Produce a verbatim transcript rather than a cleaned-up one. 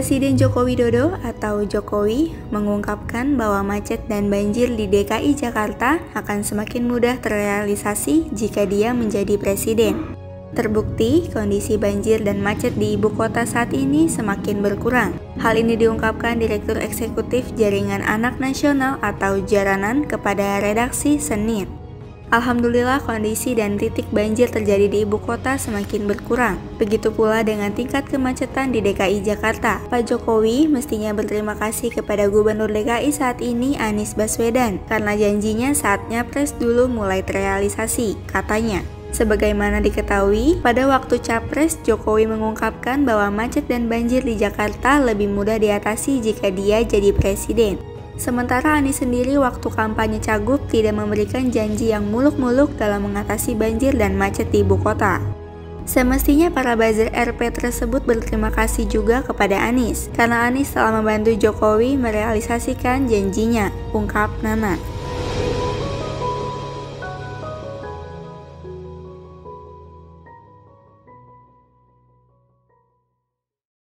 Presiden Joko Widodo atau Jokowi mengungkapkan bahwa macet dan banjir di D K I Jakarta akan semakin mudah terrealisasi jika dia menjadi presiden. Terbukti, kondisi banjir dan macet di ibu kota saat ini semakin berkurang. Hal ini diungkapkan Direktur Eksekutif Jaringan Anak Nasional atau Jaranan kepada redaksi Senin. Alhamdulillah kondisi dan titik banjir terjadi di ibu kota semakin berkurang. Begitu pula dengan tingkat kemacetan di D K I Jakarta. Pak Jokowi mestinya berterima kasih kepada Gubernur D K I saat ini Anies Baswedan karena janjinya saat Nyapres dulu mulai terrealisasi, katanya. Sebagaimana diketahui, pada waktu Capres, Jokowi mengungkapkan bahwa macet dan banjir di Jakarta lebih mudah diatasi jika dia jadi presiden. Sementara Anies sendiri waktu kampanye Cagup tidak memberikan janji yang muluk-muluk dalam mengatasi banjir dan macet di ibu kota. Semestinya para buzzer R P tersebut berterima kasih juga kepada Anies, karena Anies telah membantu Jokowi merealisasikan janjinya, ungkap Nana.